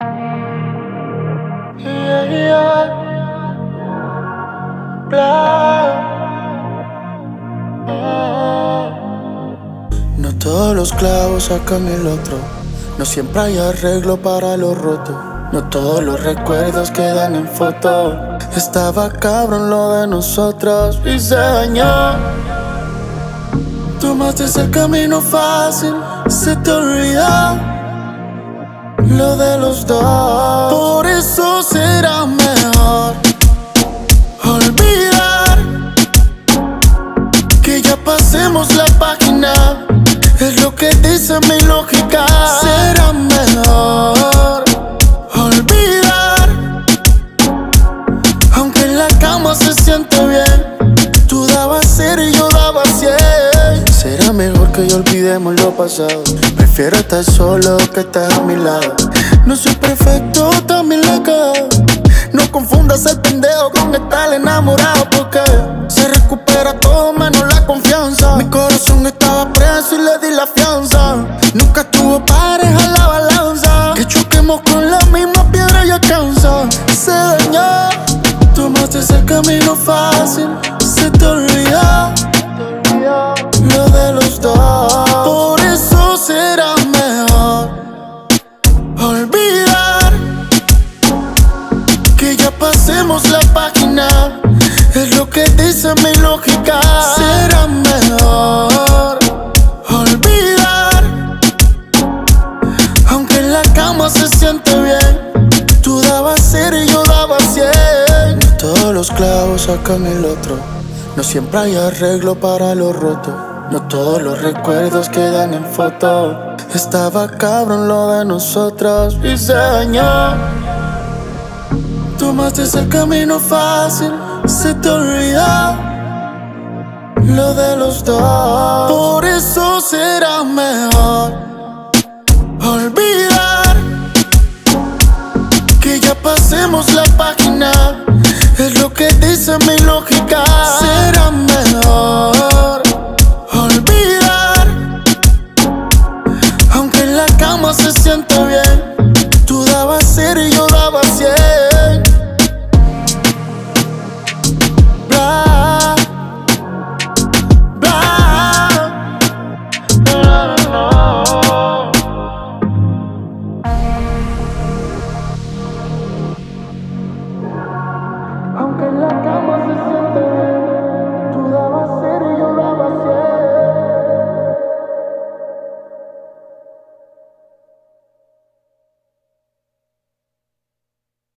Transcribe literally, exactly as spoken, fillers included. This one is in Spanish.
Yeah, yeah. Bla. No todos los clavos sacan el otro. No siempre hay arreglo para lo roto. No todos los recuerdos quedan en foto. Estaba cabrón lo de nosotros y se dañó. Tomaste el camino fácil, se te olvidó lo de los dos. Por eso será mejor olvidar, que ya pasemos la página. Es lo que dice mi lógica. Será mejor olvidar, aunque en la cama se siente bien. Tú dabas cero y yo daba cien. Será mejor que ya olvidemos lo pasado. Prefiero estar solo que estar a mi lado. No soy perfecto, también la cago. No confundas el pendejo con estar enamorado, porque se recupera todo menos la confianza. Mi corazón estaba preso y le di la fianza. Nunca estuvo pareja la balanza. Que choquemos con la misma piedra y alcanza. Se dañó. Tomaste el camino fácil, se te olvidó lo de los dos. Por eso será mejor olvidar, que ya pasemos la página. Es lo que dice mi lógica. Será mejor olvidar, aunque en la cama se siente bien. Tú dabas cero y yo daba cien. No todos los clavos sacan el otro. No siempre hay arreglo para lo roto. No todos los recuerdos quedan en foto. Estaba cabrón lo de nosotros y se dañó. Tomaste el camino fácil, se te olvidó lo de los dos. Por eso será mejor olvidar,